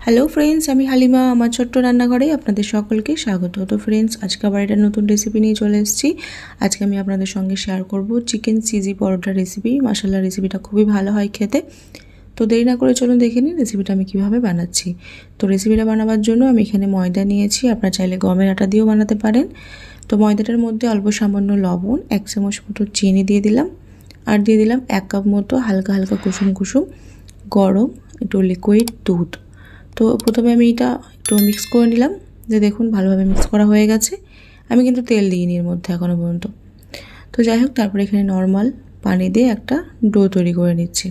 Hello friends, আমি হালিমা। আমার ছোট্ট রান্নাঘরে আপনাদের সকলকে স্বাগত। তো ফ্রেন্ডস, আজকে আবার একটা নতুন রেসিপি নিয়ে চলে এসেছি। আজকে আমি আপনাদের সঙ্গে শেয়ার করব চিকেন চিজি পরোটা রেসিপি। মাশাআল্লাহ, রেসিপিটা খুবই ভালো হয় খেতে। তো দেরি না করে চলুন দেখে নিন রেসিপিটা আমি কীভাবে বানাচ্ছি। তো রেসিপিটা বানাবার জন্য আমি এখানে ময়দা নিয়েছি, আপনারা চাইলে গমের আটা দিয়েও বানাতে পারেন। তো ময়দাটার মধ্যে অল্প সামান্য লবণ, 1 চামচ মতো চিনি দিয়ে দিলাম, আর দিয়ে দিলাম 1 কাপ মতো হালকা হালকা কুসুম কুসুম গরম একটু লিকুইড দুধ। তো প্রথমে আমি এটা একটু মিক্স করে নিলাম, যে দেখুন ভালোভাবে মিক্স করা হয়ে গেছে। আমি কিন্তু তেল দিইনি এর মধ্যে এখনও পর্যন্ত। তো যাই হোক, তারপরে এখানে নর্মাল পানি দিয়ে একটা ডো তৈরি করে নিচ্ছি।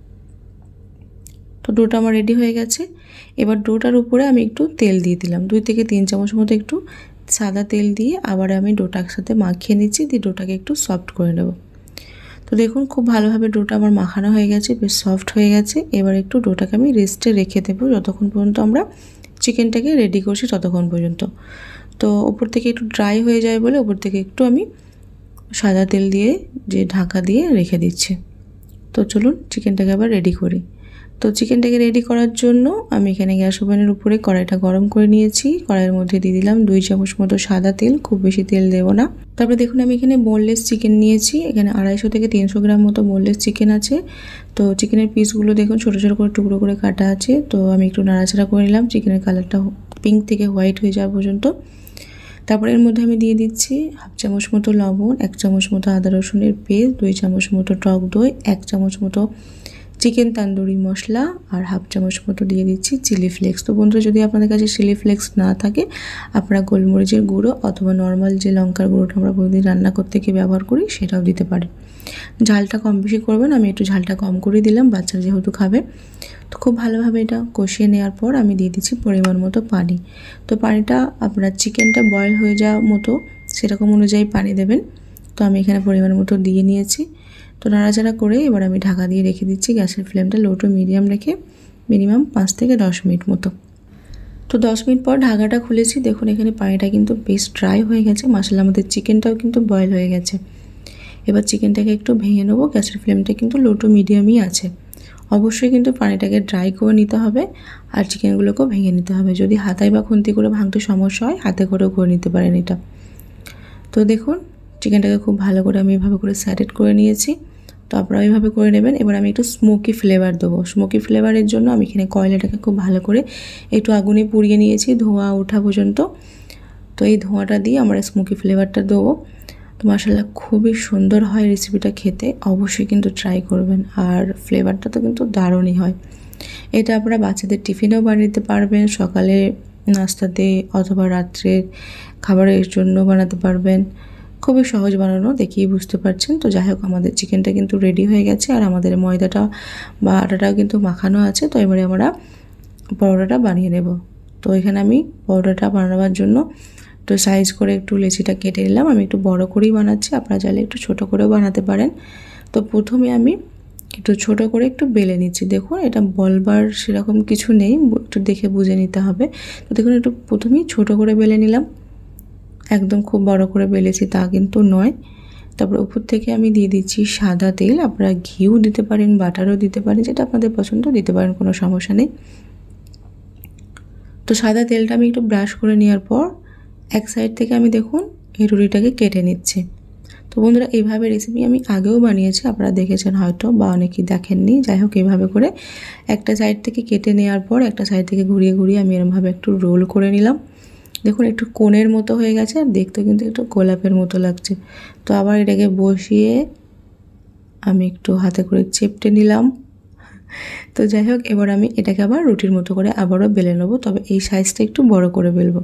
তো ডোটা আমার রেডি হয়ে গেছে। এবার ডোটার উপরে আমি একটু তেল দিয়ে দিলাম, 2 থেকে 3 চামচ মতো একটু সাদা তেল দিয়ে আবার আমি ডোটা একসাথে মাখিয়ে নিচ্ছি, দিয়ে ডোটাকে একটু সফট করে নেব। তো দেখুন খুব ভালোভাবে ডোটা আমার মাখানো হয়ে গেছে, বেশ সফট হয়ে গেছে। এবার একটু ডোটাকে আমি রেস্টে রেখে দেবো যতক্ষণ পর্যন্ত আমরা চিকেনটাকে রেডি করছি ততক্ষণ পর্যন্ত। তো ওপর থেকে একটু ড্রাই হয়ে যায় বলে ওপর থেকে একটু আমি সাদা তেল দিয়ে যে ঢাকা দিয়ে রেখে দিচ্ছি। তো চলুন চিকেনটাকে আবার রেডি করি। তো চিকেনটাকে রেডি করার জন্য আমি এখানে গ্যাস ওভেনের উপরে কড়াইটা গরম করে নিয়েছি। কড়াইয়ের মধ্যে দিয়ে দিলাম 2 চামচ মতো সাদা তেল, খুব বেশি তেল দেবো না। তারপরে দেখুন আমি এখানে বোনলেস চিকেন নিয়েছি, এখানে 250 থেকে 300 গ্রাম মতো বোনলেস চিকেন আছে। তো চিকেনের পিসগুলো দেখুন ছোটো ছোটো করে টুকরো করে কাটা আছে। তো আমি একটু নাড়াচাড়া করে নিলাম চিকেনের কালারটা পিঙ্ক থেকে হোয়াইট হয়ে যাওয়া পর্যন্ত। তারপরে এর মধ্যে আমি দিয়ে দিচ্ছি 1/2 চামচ মতো লবণ, 1 চামচ মতো আদা রসুনের পেস্ট, 2 চামচ মতো টক দই, 1 চামচ মতো চিকেন তান্দুরি মশলা, আর 1/2 চামচ মতো দিয়ে দিচ্ছি চিলি ফ্লেক্স। তো বন্ধুরা, যদি আপনাদের কাছে চিলি ফ্লেক্স না থাকে আপনারা গোলমরিচের গুঁড়ো অথবা নর্মাল যে লঙ্কার গুঁড়োটা আমরা প্রতিদিন রান্না করতে গিয়ে ব্যবহার করি সেটাও দিতে পারেন। ঝালটা কম বেশি করবেন, আমি একটু ঝালটা কম করে দিলাম, বাচ্চারা যেহেতু খাবে। তো খুব ভালোভাবে এটা কষিয়ে নেওয়ার পর আমি দিয়ে দিচ্ছি পরিমাণ মতো পানি। তো পানিটা আপনার চিকেনটা বয়েল হয়ে যাওয়া মতো সেরকম অনুযায়ী পানি দেবেন। তো আমি এখানে পরিমাণ মতো দিয়ে নিয়েছি। তো নাড়াচাড়া করে এবার আমি ঢাকা দিয়ে রেখে দিচ্ছি, গ্যাসের ফ্লেমটা লো টু মিডিয়াম রেখে মিনিমাম 5 থেকে 10 মিনিট মতো। তো 10 মিনিট পর ঢাকাটা খুলেছি, দেখুন এখানে পানিটা কিন্তু বেশ ড্রাই হয়ে গেছে। মাশাআল্লাহ, আমাদের চিকেনটাও কিন্তু বয়েল হয়ে গেছে। এবার চিকেনটাকে একটু ভেঙে নেবো, গ্যাসের ফ্লেমটা কিন্তু লো টু মিডিয়ামই আছে। অবশ্যই কিন্তু পানিটাকে ড্রাই করে নিতে হবে আর চিকেনগুলোকেও ভেঙে নিতে হবে। যদি হাতায় বা খুন্তি করে ভাঙতে সমস্যা হয় হাতে করেও করে নিতে পারেন এটা। তো দেখুন চিকেনটাকে খুব ভালো করে আমি এভাবে করে স্যাটেড করে নিয়েছি। তো আপনারা এইভাবে করে নেবেন। এবার আমি একটু স্মোকি ফ্লেভার দেবো। স্মোকি ফ্লেভারের জন্য আমি এখানে কয়লাটাকে খুব ভালো করে একটু আগুনে পুড়িয়ে নিয়েছি ধোঁয়া ওঠা পর্যন্ত। তো এই ধোঁয়াটা দিয়ে আমরা স্মোকি ফ্লেভারটা দেবো। তো মাশাআল্লাহ খুবই সুন্দর হয় রেসিপিটা খেতে, অবশ্যই কিন্তু ট্রাই করবেন। আর ফ্লেভারটা তো কিন্তু দারুণই হয়। এটা আপনারা বাচ্চাদের টিফিনেও বানিয়ে দিতে পারবেন, সকালে নাস্তাতে অথবা রাত্রের খাবারের জন্য বানাতে পারবেন। খুবই সহজ বানানো, দেখেই বুঝতে পারছেন। তো যাই হোক, আমাদের চিকেনটা কিন্তু রেডি হয়ে গেছে আর আমাদের ময়দাটা বা আটাটাও কিন্তু মাখানো আছে। তো এবারে আমরা পরোটাটা বানিয়ে নেব। তো এখানে আমি পরোটাটা বানাবার জন্য তো সাইজ করে একটু লেচিটা কেটে নিলাম। আমি একটু বড় করেই বানাচ্ছি, আপনারা চাইলে একটু ছোট করেও বানাতে পারেন। তো প্রথমে আমি একটু ছোট করে একটু বেলে নিচ্ছি। দেখুন এটা বলবার সেরকম কিছু নেই, একটু দেখে বুঝে নিতে হবে। তো দেখুন একটু প্রথমেই ছোট করে বেলে নিলাম, একদম খুব বড় করে বেলেছি তা কিন্তু নয়। তারপর উপর থেকে আমি দিয়ে দিচ্ছি সাদা তেল, আপনারা ঘিও দিতে পারেন, বাটারও দিতে পারেন, যেটা আপনাদের পছন্দ দিতে পারেন, কোনো সমস্যা নেই। তো সাদা তেলটা আমি একটু ব্রাশ করে নেওয়ার পর এক সাইড থেকে আমি দেখুন এই রুটিটাকে কেটে নিচ্ছি। তো বন্ধুরা, এইভাবে রেসিপি আমি আগেও বানিয়েছি, আপনারা দেখেছেন হয়তো বা অনেকেই দেখেননি। যাই হোক, এইভাবে করে একটা সাইড থেকে কেটে নেওয়ার পর একটা সাইড থেকে ঘুরিয়ে ঘুরিয়ে আমি এরমভাবে একটু রোল করে নিলাম। দেখুন একটু কোণের মতো হয়ে গেছে আর দেখতে কিন্তু একটু গোলাপের মতো লাগছে। তো আবার এটাকে বসিয়ে আমি একটু হাতে করে চেপটে নিলাম। তো যাই হোক, এবার আমি এটাকে আবার রুটির মতো করে আবারও বেলে নেবো, তবে এই সাইজটা একটু বড় করে বেলবো।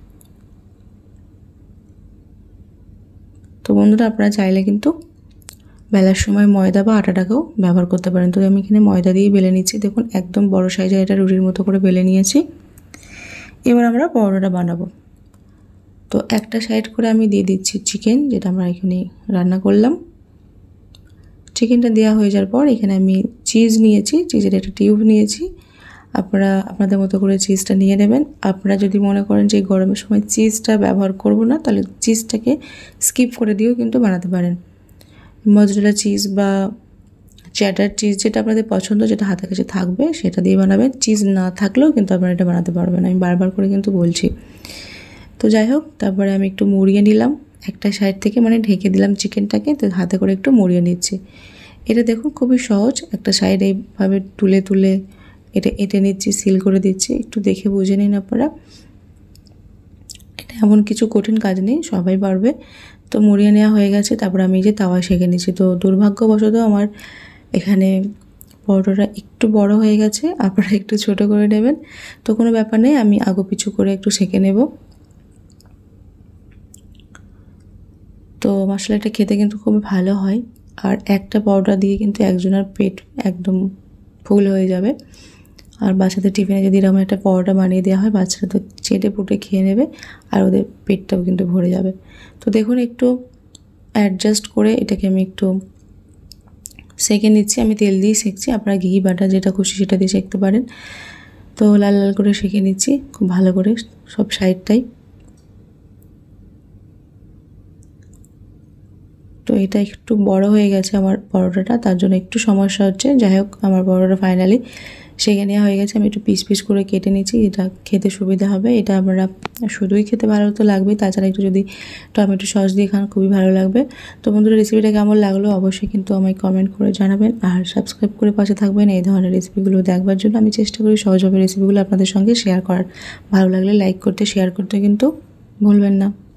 তো বন্ধুরা, আপনারা চাইলে কিন্তু বেলার সময় ময়দা বা আটাটাকেও ব্যবহার করতে পারেন। তো আমি এখানে ময়দা দিয়ে বেলে নিচ্ছি। দেখুন একদম বড় সাইজের এটা রুটির মতো করে বেলে নিয়েছি। এবার আমরা পরোটাটা বানাবো। তো একটা সাইড করে আমি দিয়ে দিচ্ছি চিকেন, যেটা আমরা এখানে রান্না করলাম। চিকেনটা দেওয়া হয়ে যাওয়ার পর এখানে আমি চিজ নিয়েছি, চিজের একটা টিউব নিয়েছি। আপনারা আপনাদের মতো করে চিজটা নিয়ে নেবেন। আপনারা যদি মনে করেন যে গরমের সময় চিজটা ব্যবহার করব না, তাহলে চিজটাকে স্কিপ করে দিয়েও কিন্তু বানাতে পারেন। মজরেলা চিজ বা চেডার চিজ যেটা আপনাদের পছন্দ, যেটা হাতের কাছে থাকবে সেটা দিয়ে বানাবেন। চিজ না থাকলেও কিন্তু আপনারা এটা বানাতে পারবেন, আমি বারবার করে কিন্তু বলছি। তো যাই হোক, তারপরে আমি একটু মুড়িয়ে নিলাম একটা সাইড থেকে, মানে ঢেকে দিলাম চিকেনটাকে, তো হাতে করে একটু মুড়িয়ে নিচ্ছি। এটা দেখুন খুবই সহজ, একটা সাইড এইভাবে তুলে তুলে এটা এঁটে নিচ্ছি, সিল করে দিচ্ছি। একটু দেখে বুঝে নিন আপনারা, এটা এমন কিছু কঠিন কাজ নেই, সবাই পারবে। তো মুড়িয়ে নেওয়া হয়ে গেছে, তারপর আমি যে তাওয়া সেঁকে নিচ্ছি। তো দুর্ভাগ্যবশত আমার এখানে পরোটাটা একটু বড় হয়ে গেছে, আপনারা একটু ছোট করে নেবেন। তো কোনো ব্যাপার নেই, আমি আগু পিছু করে একটু সেঁকে নেব। তো মশলাটা খেতে কিন্তু খুবই ভালো হয়, আর একটা পরোটা দিয়ে কিন্তু একজনের পেট একদম ফুল হয়ে যাবে। আর বাচ্চাদের টিফিনে যদি এরকম একটা পরোটা বানিয়ে দেওয়া হয়, বাচ্চারা তো চেটে পুটে খেয়ে নেবে, আর ওদের পেটটাও কিন্তু ভরে যাবে। তো দেখুন একটু অ্যাডজাস্ট করে এটাকে আমি একটু সেঁকে নিচ্ছি। আমি তেল দিয়েই সেঁকছি, আপনারা ঘি বাটার যেটা খুশি সেটা দিয়ে সেঁকতে পারেন। তো লাল লাল করে সেঁকে নিচ্ছি খুব ভালো করে সব সাইডটাই। তো এটা একটু বড় হয়ে গেছে আমার পরোটাটা, তার জন্য একটু সমস্যা হচ্ছে। যাই হোক, আমার পরোটা ফাইনালি সেঁকে নেওয়া হয়ে গেছে। আমি একটু পিস পিস করে কেটে নিচ্ছি, এটা খেতে সুবিধা হবে। এটা আপনারা শুধুই খেতে ভালো তো লাগবেই, তাছাড়া একটু যদি টমেটো সস দিয়ে খান খুবই ভালো লাগবে। তো বন্ধুরা, রেসিপিটা কেমন লাগলো অবশ্যই কিন্তু আমায় কমেন্ট করে জানাবেন, আর সাবস্ক্রাইব করে পাশে থাকবেন এই ধরনের রেসিপিগুলো দেখবার জন্য। আমি চেষ্টা করি সহজভাবে রেসিপিগুলো আপনাদের সঙ্গে শেয়ার করার। ভালো লাগলে লাইক করতে, শেয়ার করতে কিন্তু ভুলবেন না।